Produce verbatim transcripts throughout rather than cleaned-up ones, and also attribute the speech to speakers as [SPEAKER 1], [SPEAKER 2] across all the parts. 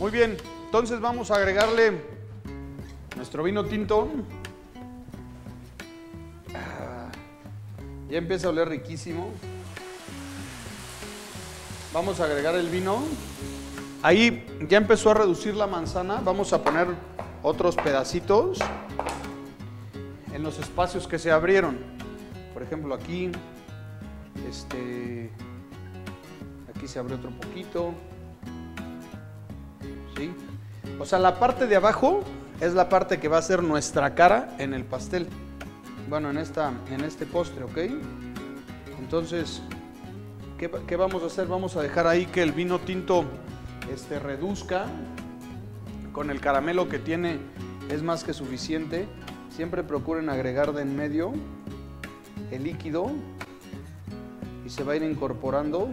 [SPEAKER 1] Muy bien, entonces vamos a agregarle nuestro vino tinto. Ah, ya empieza a oler riquísimo. Vamos a agregar el vino. Ahí ya empezó a reducir la manzana. Vamos a poner otros pedacitos en los espacios que se abrieron. Por ejemplo, aquí, este, aquí se abrió otro poquito. ¿Sí? O sea, la parte de abajo es la parte que va a ser nuestra cara en el pastel. Bueno, en, esta, en este postre, ¿ok? Entonces, ¿qué, qué vamos a hacer? Vamos a dejar ahí que el vino tinto este, reduzca. Con el caramelo que tiene es más que suficiente. Siempre procuren agregar de en medio el líquido y se va a ir incorporando.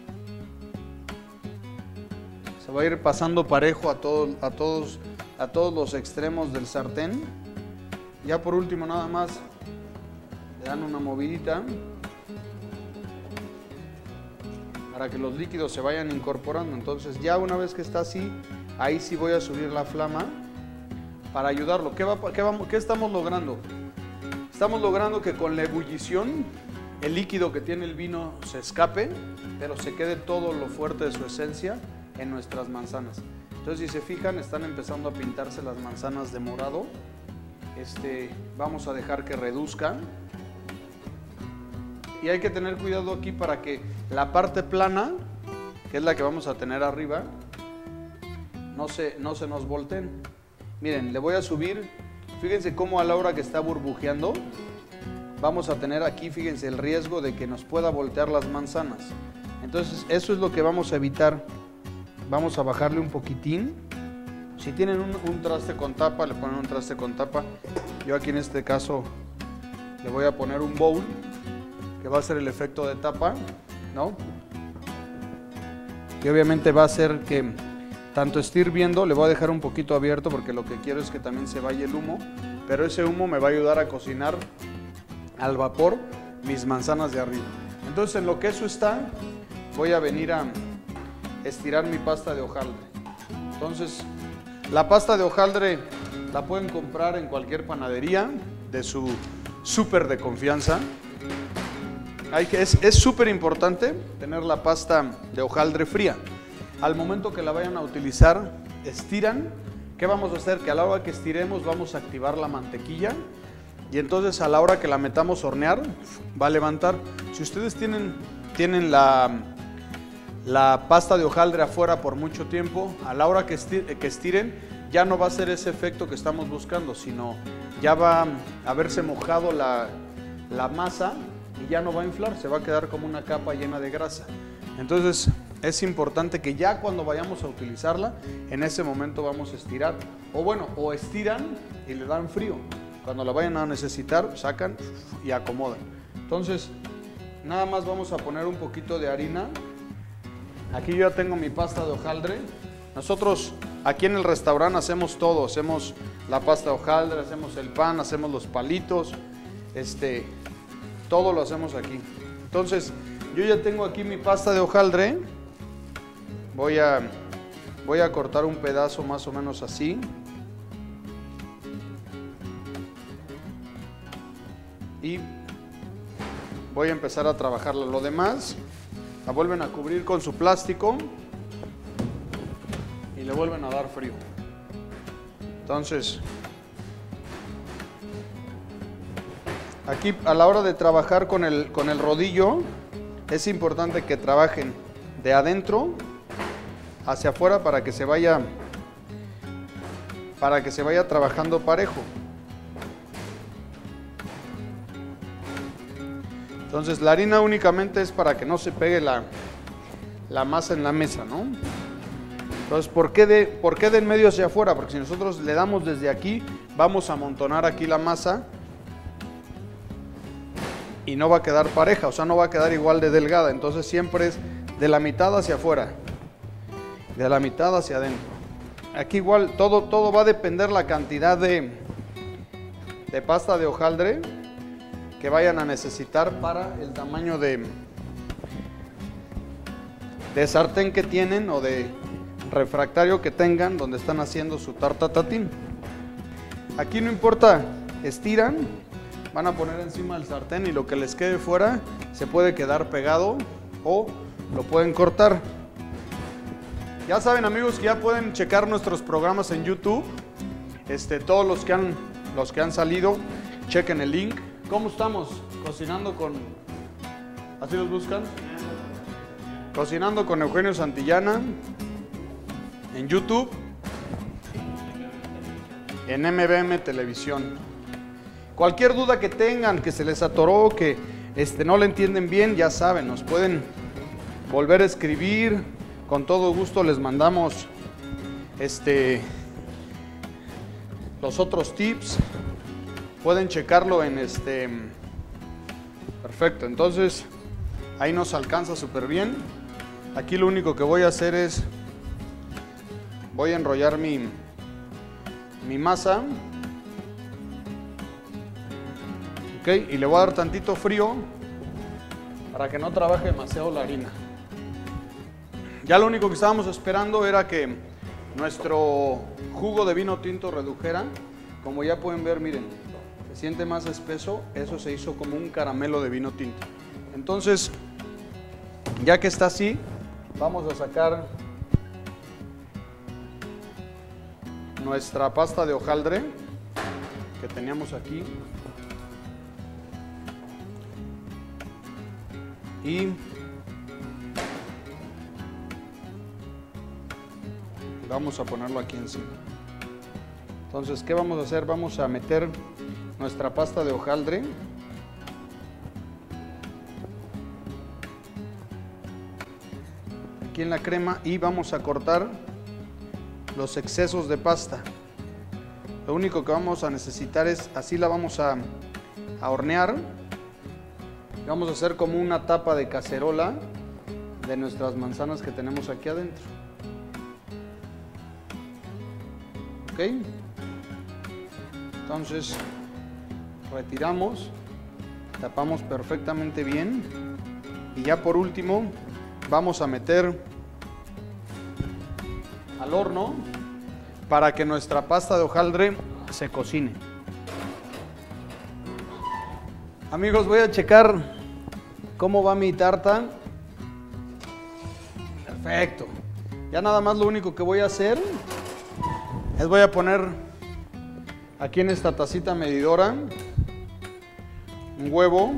[SPEAKER 1] Se va a ir pasando parejo a, todo, a, todos, a todos los extremos del sartén. Ya por último nada más le dan una movidita para que los líquidos se vayan incorporando. Entonces ya una vez que está así, ahí sí voy a subir la flama para ayudarlo. ¿Qué, va, qué, vamos, ¿Qué estamos logrando? Estamos logrando que con la ebullición el líquido que tiene el vino se escape, pero se quede todo lo fuerte de su esencia en nuestras manzanas. Entonces, si se fijan, están empezando a pintarse las manzanas de morado. Este, vamos a dejar que reduzca. Y hay que tener cuidado aquí para que la parte plana, que es la que vamos a tener arriba, no se, no se nos volteen. Miren, le voy a subir. Fíjense cómo a la hora que está burbujeando, vamos a tener aquí, fíjense, el riesgo de que nos pueda voltear las manzanas. Entonces, eso es lo que vamos a evitar. Vamos a bajarle un poquitín. Si tienen un, un traste con tapa, le ponen un traste con tapa. Yo aquí en este caso le voy a poner un bowl, que va a ser el efecto de tapa, ¿no? Y obviamente va a hacer que tanto esté hirviendo, le voy a dejar un poquito abierto porque lo que quiero es que también se vaya el humo, pero ese humo me va a ayudar a cocinar al vapor mis manzanas de arriba. Entonces, en lo que eso está, voy a venir a estirar mi pasta de hojaldre. Entonces, la pasta de hojaldre la pueden comprar en cualquier panadería de su súper de confianza. Hay que, es súper importante tener la pasta de hojaldre fría. Al momento que la vayan a utilizar, estiran. ¿Qué vamos a hacer? Que a la hora que estiremos vamos a activar la mantequilla y entonces a la hora que la metamos a hornear va a levantar. Si ustedes tienen, tienen la, la pasta de hojaldre afuera por mucho tiempo, a la hora que estiren, que estiren ya no va a ser ese efecto que estamos buscando, sino ya va a haberse mojado la, la masa y ya no va a inflar, se va a quedar como una capa llena de grasa. Entonces es importante que ya cuando vayamos a utilizarla, en ese momento vamos a estirar, o bueno, o estiran y le dan frío. Cuando la vayan a necesitar, sacan y acomodan. Entonces, nada más vamos a poner un poquito de harina. Aquí yo ya tengo mi pasta de hojaldre. Nosotros aquí en el restaurante hacemos todo, hacemos la pasta de hojaldre, hacemos el pan, hacemos los palitos, este, todo lo hacemos aquí. Entonces, yo ya tengo aquí mi pasta de hojaldre. Voy a, voy a cortar un pedazo más o menos así. Y voy a empezar a trabajarla. Lo demás, la vuelven a cubrir con su plástico y le vuelven a dar frío. Entonces, aquí a la hora de trabajar con el, con el rodillo, es importante que trabajen de adentro hacia afuera para que se vaya para que se vaya trabajando parejo. Entonces la harina únicamente es para que no se pegue la, la masa en la mesa, ¿no? Entonces, ¿por qué, de, ¿por qué de en medio hacia afuera? Porque si nosotros le damos desde aquí, vamos a amontonar aquí la masa y no va a quedar pareja, o sea, no va a quedar igual de delgada. Entonces siempre es de la mitad hacia afuera, de la mitad hacia adentro. Aquí igual todo, todo va a depender la cantidad de, de pasta de hojaldre que vayan a necesitar para el tamaño de, de sartén que tienen o de, refractario que tengan donde están haciendo su tarta tatín. Aquí no importa, estiran, van a poner encima del sartén y lo que les quede fuera se puede quedar pegado o lo pueden cortar. Ya saben, amigos, que ya pueden checar nuestros programas en YouTube. Este, todos los que han, los que han salido, chequen el link. ¿Cómo estamos? Cocinando con... ¿Así los buscan? Cocinando con Eugenio Santillana en YouTube, en M B M Televisión. Cualquier duda que tengan, que se les atoró, que este, no le entienden bien, ya saben, nos pueden volver a escribir. Con todo gusto les mandamos este, los otros tips. Pueden checarlo en este... Perfecto, entonces ahí nos alcanza súper bien. Aquí lo único que voy a hacer es, voy a enrollar mi, mi masa, ok, y le voy a dar tantito frío para que no trabaje demasiado la harina. Ya lo único que estábamos esperando era que nuestro jugo de vino tinto redujera. Como ya pueden ver, miren, se siente más espeso, eso se hizo como un caramelo de vino tinto. Entonces, ya que está así, vamos a sacar nuestra pasta de hojaldre que teníamos aquí y vamos a ponerlo aquí encima. Entonces, ¿qué vamos a hacer? Vamos a meter nuestra pasta de hojaldre aquí en la crema y vamos a cortar los excesos de pasta. Lo único que vamos a necesitar es, así la vamos a, a hornear. Vamos a hacer como una tapa de cacerola de nuestras manzanas que tenemos aquí adentro. ¿Ok? Entonces, retiramos, tapamos perfectamente bien y ya por último vamos a meter al horno para que nuestra pasta de hojaldre se cocine. Amigos, voy a checar cómo va mi tarta. Perfecto. Ya nada más lo único que voy a hacer es voy a poner aquí en esta tacita medidora un huevo.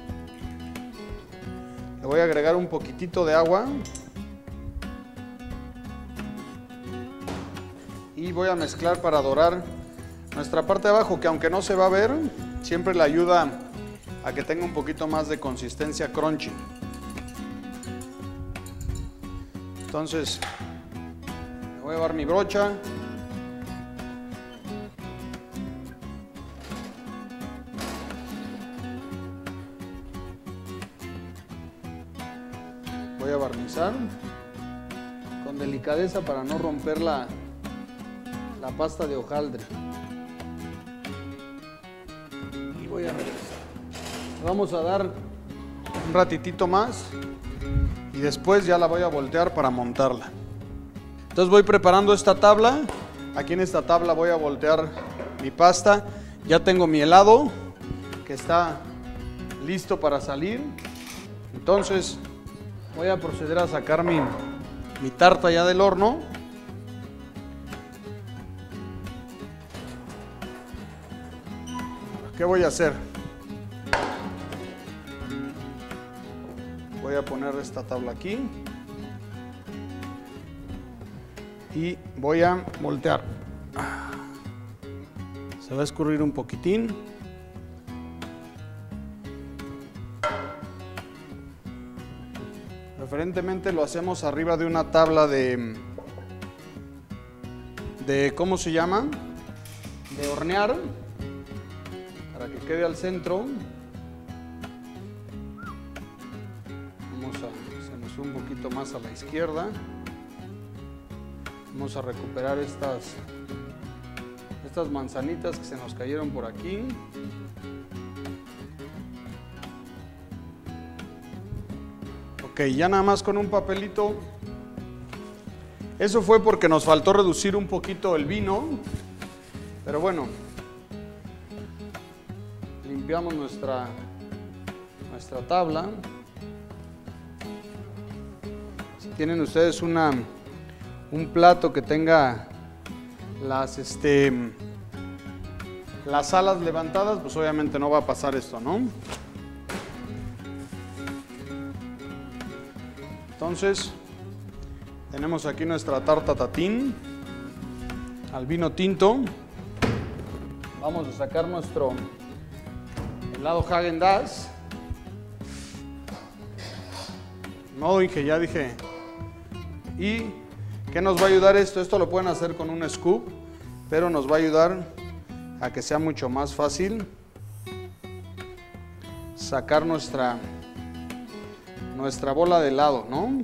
[SPEAKER 1] Le voy a agregar un poquitito de agua y voy a mezclar para dorar nuestra parte de abajo, que aunque no se va a ver, siempre le ayuda a que tenga un poquito más de consistencia crunchy. Entonces, voy a llevar mi brocha. Voy a barnizar con delicadeza para no romper la, la pasta de hojaldre. Y voy a regresar. Vamos a dar un ratitito más y después ya la voy a voltear para montarla. Entonces voy preparando esta tabla. Aquí en esta tabla voy a voltear mi pasta. Ya tengo mi helado que está listo para salir. Entonces voy a proceder a sacar mi, mi tarta ya del horno. ¿Qué voy a hacer? Voy a poner esta tabla aquí y voy a voltear. Se va a escurrir un poquitín. Preferentemente lo hacemos arriba de una tabla de, de ¿cómo se llama? De hornear, para que quede al centro. Vamos a, se nos sube un poquito más a la izquierda. Vamos a recuperar estas, estas manzanitas que se nos cayeron por aquí. Ok, ya nada más con un papelito Eso fue porque nos faltó reducir un poquito el vino, pero bueno, limpiamos nuestra, nuestra tabla. Si tienen ustedes una, un plato que tenga las, este, las alas levantadas, pues obviamente no va a pasar esto, ¿no? Entonces, tenemos aquí nuestra tarta tatín al vino tinto. Vamos a sacar nuestro helado Häagen-Dazs. No, dije, ya dije. ¿Y qué nos va a ayudar esto? Esto lo pueden hacer con un scoop, pero nos va a ayudar a que sea mucho más fácil sacar nuestra, nuestra bola de helado, ¿no?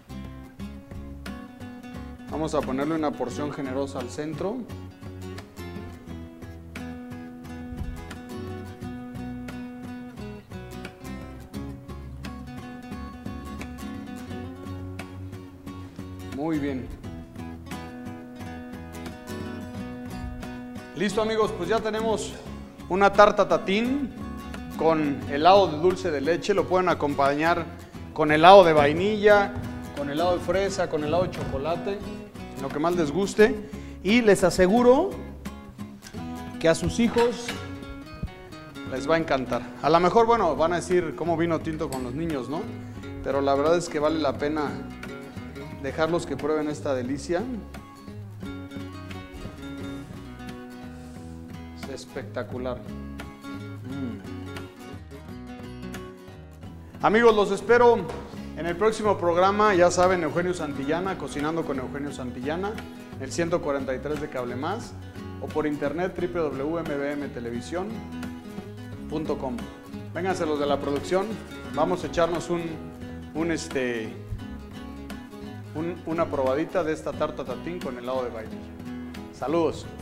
[SPEAKER 1] Vamos a ponerle una porción generosa al centro. Muy bien. Listo, amigos, pues ya tenemos una tarta tatín con helado de dulce de leche. Lo pueden acompañar con helado de vainilla, con helado de fresa, con helado de chocolate, lo que más les guste. Y les aseguro que a sus hijos les va a encantar. A lo mejor, bueno, van a decir cómo vino tinto con los niños, ¿no? Pero la verdad es que vale la pena dejarlos que prueben esta delicia. Es espectacular. Mm. Amigos, los espero en el próximo programa. Ya saben, Eugenio Santillana, Cocinando con Eugenio Santillana, el ciento cuarenta y tres de Cable Más, o por internet doble u doble u doble u punto m b m televisión punto com. Vénganse los de la producción, vamos a echarnos un, un este, un, una probadita de esta tarta tatín con helado de vainilla. Saludos.